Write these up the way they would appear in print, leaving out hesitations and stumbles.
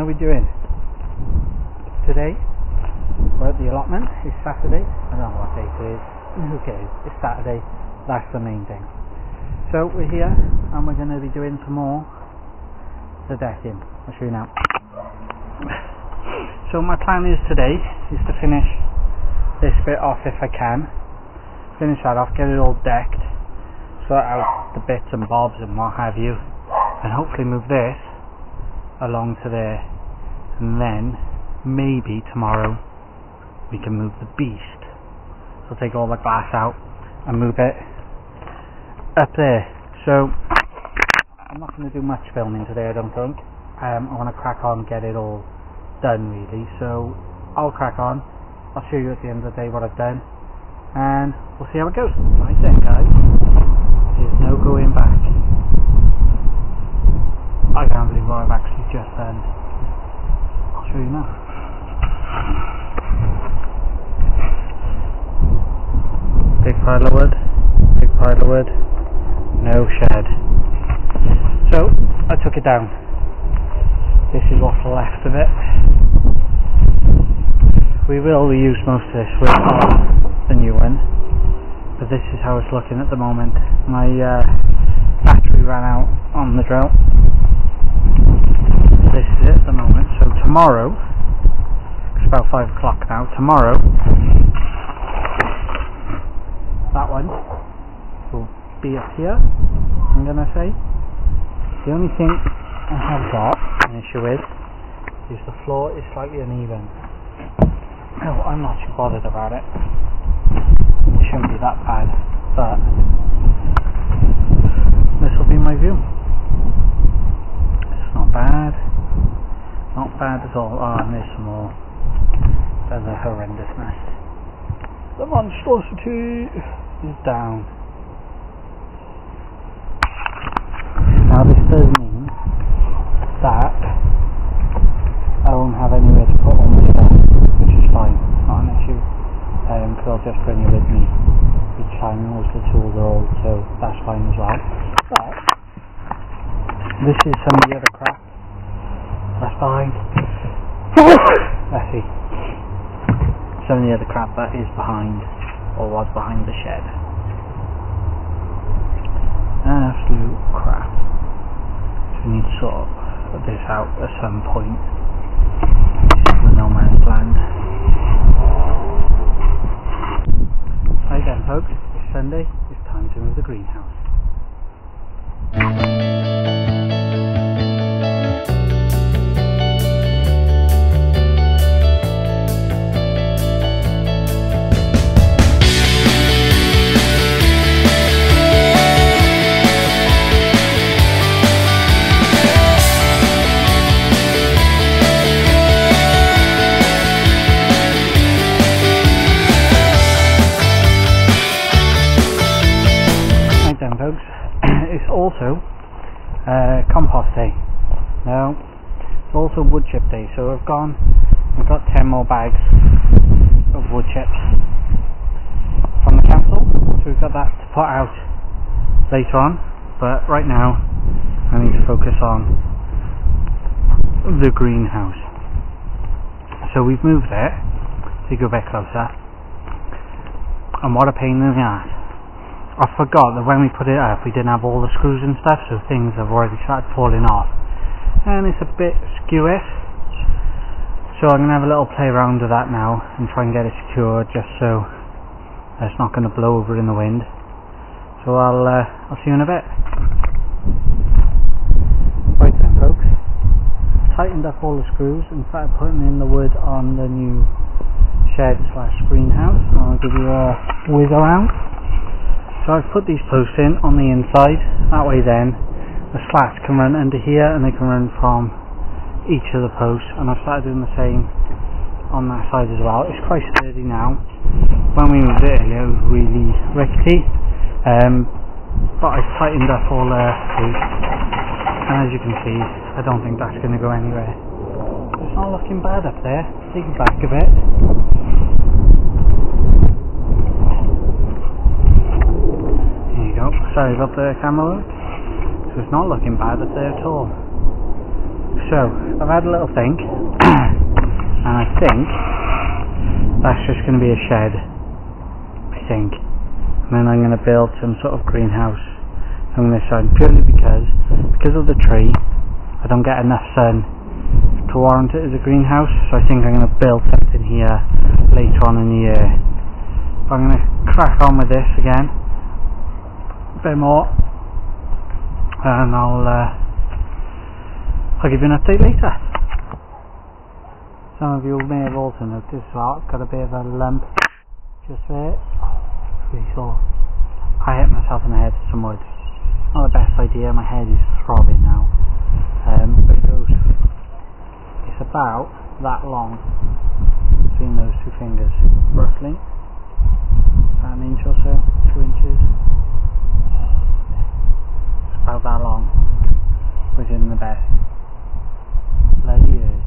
we doing? Today we're at the allotment. It's Saturday. I don't know what date it is. Who cares? It's Saturday. That's the main thing. So we're here and we're going to be doing some more the decking. I'll show you now. So my plan is today is to finish this bit off if I can. Finish that off, get it all decked, sort out the bits and bobs and what have you, and hopefully move this along to there, and then maybe tomorrow we can move the beast. So take all the glass out and move it up there. So I'm not going to do much filming today, I don't think. I want to crack on, get it all done really. So I'll crack on. I'll show you at the end of the day what I've done, and we'll see how it goes. Right then, guys, there's no going back. I can't believe what I've actually just done. I'll show you now. Big pile of wood, big pile of wood, no shed. So I took it down. This is what's left of it. We will reuse most of this with the new one, but this is how it's looking at the moment. My battery ran out on the drill. This is it at the moment. So tomorrow, it's about 5 o'clock now, tomorrow that one will be up here, I'm going to say. The only thing I have got an issue with is the floor is slightly uneven. No, I'm not too bothered about it. It shouldn't be that bad, but this will be my view. It's not bad. Not bad at all. Oh, and there's some more. There's a horrendousness. The monstrosity is down. Now this does mean that I won't have anywhere to put all my stuff, which is fine, not an issue, because I'll just bring it with me each time. Most of the tools are old, so that's fine as well. But this is some of the other crap that's behind. Let's see. Some of the other crap that is behind, or was behind the shed. Absolute crap. So we need to sort this out at some point. This is the no man's land. Right then, folks, it's Sunday. It's time to move the greenhouse. It's also compost day. No, it's also wood chip day. So we've got 10 more bags of wood chips from the council. So we've got that to put out later on. But right now, I need to focus on the greenhouse. So we've moved it. So you go a bit closer. And what a pain in the ass. I forgot that when we put it up we didn't have all the screws and stuff, so things have already started falling off and it's a bit skewish, so I'm going to have a little play around with that now and try and get it secured just so it's not going to blow over in the wind. So I'll see you in a bit. Right then, folks, tightened up all the screws and started putting in the wood on the new shed / greenhouse. I'll give you a whiz around. So I've put these posts in on the inside, that way then the slats can run under here and they can run from each of the posts, and I've started doing the same on that side as well. It's quite sturdy now. When we moved it earlier it was really rickety, but I've tightened up all the posts, and as you can see I don't think that's going to go anywhere. It's not looking bad up there. Take it back a bit. Sorry about the camera work. So it's not looking bad up there at all. So, I've had a little think, and I think that's just going to be a shed, I think. And then I'm going to build some sort of greenhouse on this side, purely because of the tree, I don't get enough sun to warrant it as a greenhouse, so I think I'm going to build something here later on in the year. I'm going to crack on with this again, a bit more, and I'll give you an update later. Some of you may have also noticed as well, I've got a bit of a lump just there. Really sore. I hit myself in the head with some wood. Not the best idea, my head is throbbing now. But it's about that long between those two fingers, roughly. About an inch or so, 2 inches. It's about that long, which isn't the best. Bloody is.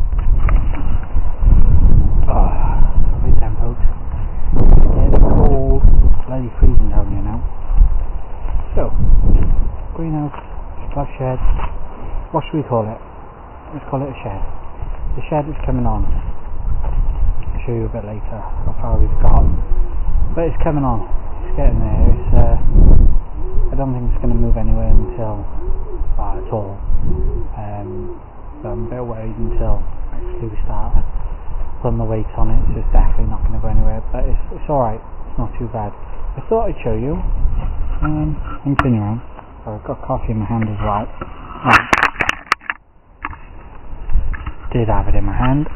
Oh, bit tempoed. It's cold, bloody freezing down here now. So, greenhouse, slash shed, what should we call it? Let's call it a shed. The shed is coming on. I'll show you a bit later how far we've got. But it's coming on, it's getting there. I don't think it's going to move anywhere until, at all. So I'm a bit worried until actually we start putting the weight on it, so it's definitely not going to go anywhere, but it's alright, it's not too bad. I thought I'd show you, let me turn you around. So I've got coffee in my hand as well. Did have it in my hand.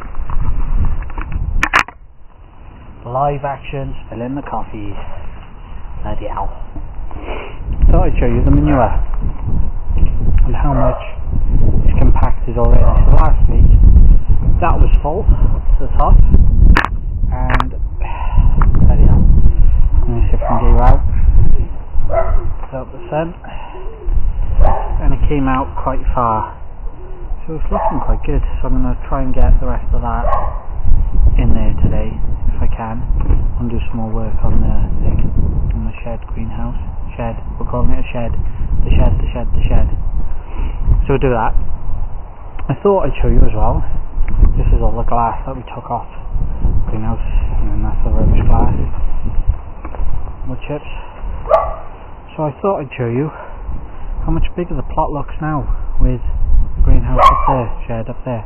Live action, spilling the coffee. Bloody hell. Thought I'd show you the manure and how much it's compacted already. So last week that was full to the top, and bloody hell. Let me see if I can get you out. Out the sun, and it came out quite far, so it's looking quite good. So I'm going to try and get the rest of that in there today if I can, and do some more work on the thing, on the shed, greenhouse, shed. We're calling it a shed. The shed. So we'll do that. I thought I'd show you as well. This is all the glass that we took off greenhouse, and then that's the rubbish glass, wood chips. So I thought I'd show you how much bigger the plot looks now with the greenhouse up there, shed up there.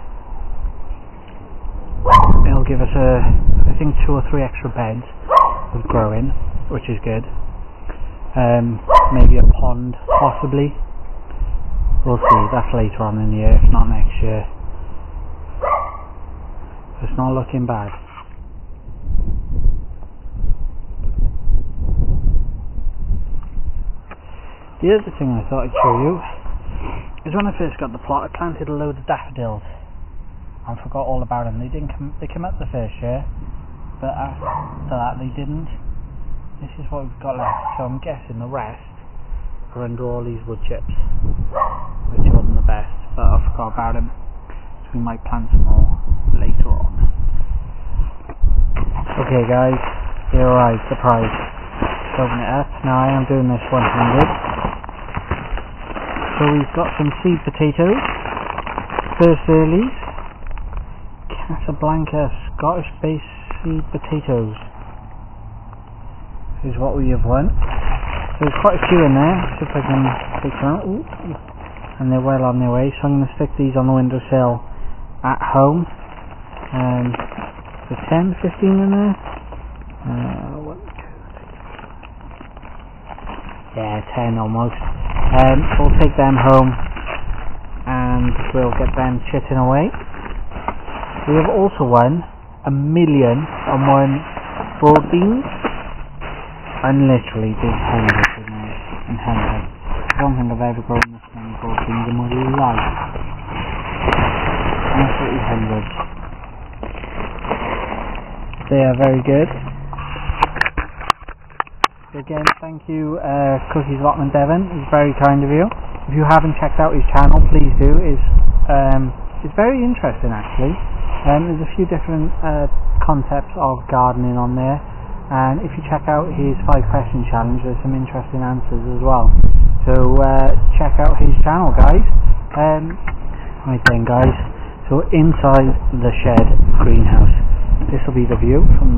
It'll give us I think 2 or 3 extra beds of growing, which is good. Maybe a pond, possibly. We'll see, that's later on in the year, if not next year. It's not looking bad. The other thing I thought I'd show you is when I first got the plot, I planted a load of daffodils and forgot all about them. They came up the first year, but after that they didn't. This is what we've got left, so I'm guessing the rest are under all these wood chips, which wasn't the best, but I forgot about them, so we might plant some more later on. Okay guys, here arrives the prize. Open it up. Now I am doing this 100. So we've got some seed potatoes, first earlies, Casablanca Scottish based seed potatoes is what we have won. So there's quite a few in there, see if I can take them out. Ooh. And they're well on their way, so I'm going to stick these on the windowsill at home. There's 10, 15 in there. 1, 2, 3, 4. Yeah, 10 almost. So we'll take them home and we'll get them chitting away. We have also won 1,000,001 broad beans. I'm literally big hundreds in there, and hundreds. I don't think I've ever grown this many broad beans in my life. Absolutely hundreds. They are very good. So again, thank you, Cookies Allotment Devon. It's very kind of you. If you haven't checked out his channel, please do. It's very interesting actually. There's a few different concepts of gardening on there, and if you check out his 5-question challenge, there's some interesting answers as well. So check out his channel, guys. Right then guys, so inside the shed greenhouse. This will be the view from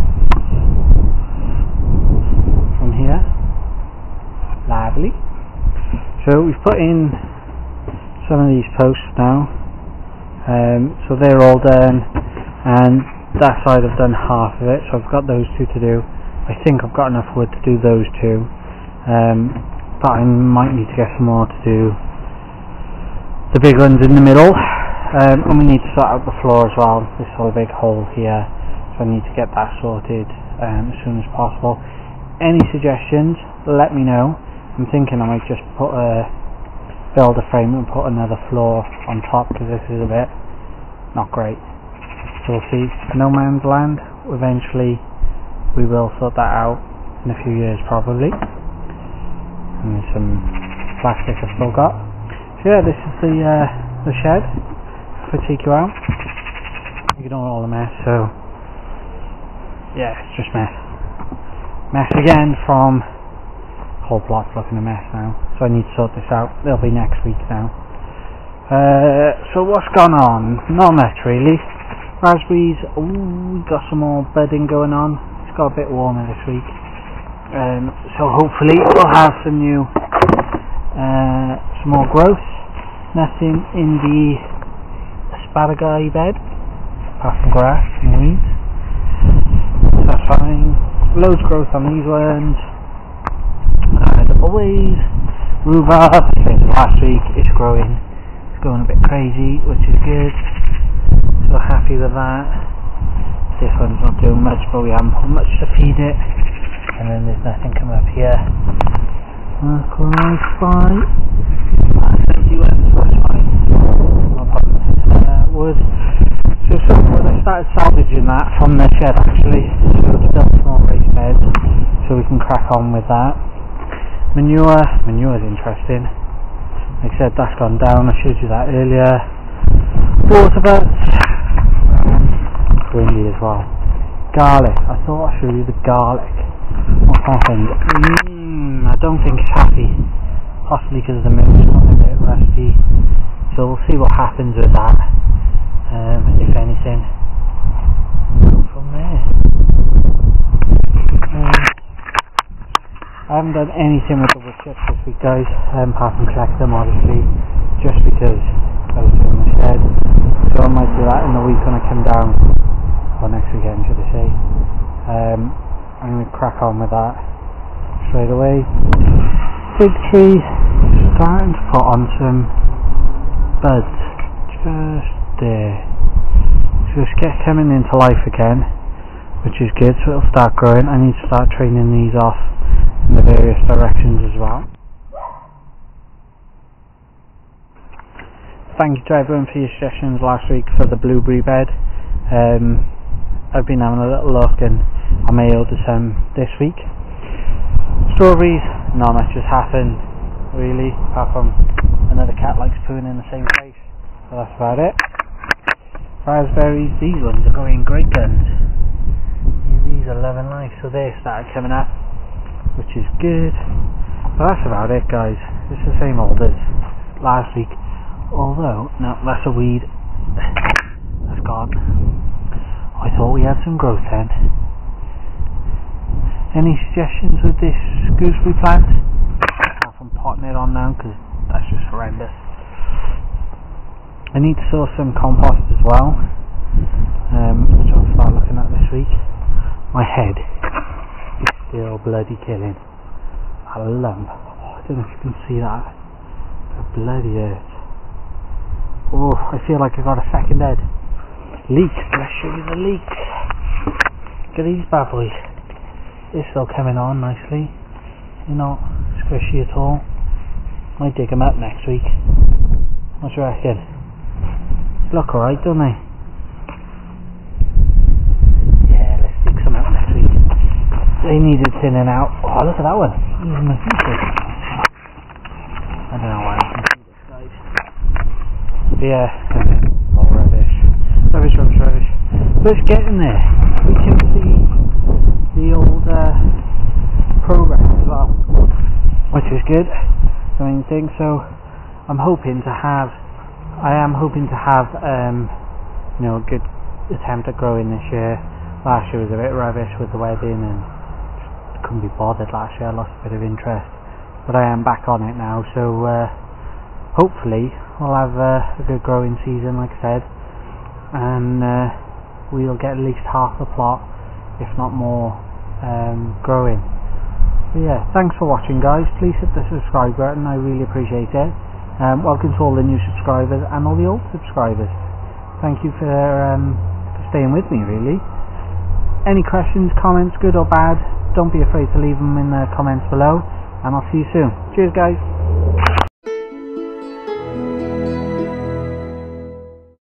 here. Lovely. So we've put in some of these posts now. So they're all done, and that side I've done half of it, so I've got those two to do. I think I've got enough wood to do those two, but I might need to get some more to do the big ones in the middle, and we need to sort out the floor as well. This whole big hole here, so I need to get that sorted as soon as possible. Any suggestions, let me know. I'm thinking I might just build a frame and put another floor on top, because this is a bit not great. So we'll see. No man's land. Eventually we will sort that out in a few years probably. And there's some plastic I've still got. So yeah, this is the shed. If I take you out, ignore all the mess. So yeah, it's just mess again from whole plot's looking a mess now. So I need to sort this out. It'll be next week now. So what's gone on? Not much really. Raspberries. Ooh, we got some more budding going on. It's got a bit warmer this week. So hopefully we'll have some new some more growth. Nothing in the asparagus bed apart from grass and weeds, so that's fine. Loads of growth on these ones, and always rhubarb, since last week, it's growing. It's going a bit crazy, which is good, so happy with that. This one's not doing much, but we haven't put much to feed it. And then there's nothing coming up here. Quite fine. That's empty ones, that's fine. No problem. Wood. So I started salvaging that from the shed actually. So I've built some more raised beds, so we can crack on with that. Manure's interesting. Like I said, that's gone down. I showed you that earlier. Water butts. Windy as well. Garlic. I thought I'd show you the garlic. What happened? I don't think it's happy. Possibly because the milk's got a bit rusty. So we'll see what happens with that. If anything. We'll go from there. I haven't done anything with the wood chips this week guys, apart from collect them obviously, just because I was doing the shed. So I might do that in the week when I come down, or next weekend should I say. I'm going to crack on with that straight away. Fig tree starting to put on some buds just there. Just coming into life again, which is good, so it'll start growing. I need to start training these off in the various directions as well. Thank you to everyone for your suggestions last week for the blueberry bed. I've been having a little look and I may order some this week. Strawberries, not much has happened really, apart from another cat likes pooing in the same place, so that's about it. Raspberries, these ones are going great guns. These are loving life, so they started coming up, which is good. But that's about it guys, it's the same old as last week. Although, no, that's a weed. That's gone. I thought we had some growth then. Any suggestions with this gooseberry plant? Apart from potting it on now, because that's just horrendous. I need to source some compost as well, which I'll start looking at this week. My head is still bloody killing. A lump. Oh, I don't know if you can see that. The bloody hurt. Oh, I feel like I got a second head. Leeks. Let's show you the leeks. Look at these bad boys. They're still coming on nicely. They're not squishy at all. Might dig them up next week. What do you reckon? Look alright, don't they? Yeah, let's dig some up next week. They needed thinning out. Oh, look at that one. I don't know why I can see this, guys. But yeah, more rubbish. Rubbish. But it's getting there. We can see the old progress as well, which is good. The main thing. So I'm hoping to have I am hoping to have you know, a good attempt at growing this year. Last year was a bit rubbish with the wedding and just couldn't be bothered last year. I lost a bit of interest, but I am back on it now, so hopefully I'll have a good growing season, like I said, and we'll get at least half the plot, if not more, growing. But yeah, thanks for watching, guys. Please hit the subscribe button, I really appreciate it. Welcome to all the new subscribers and all the old subscribers. Thank you for staying with me, really. Any questions, comments, good or bad, don't be afraid to leave them in the comments below, and I'll see you soon. Cheers, guys.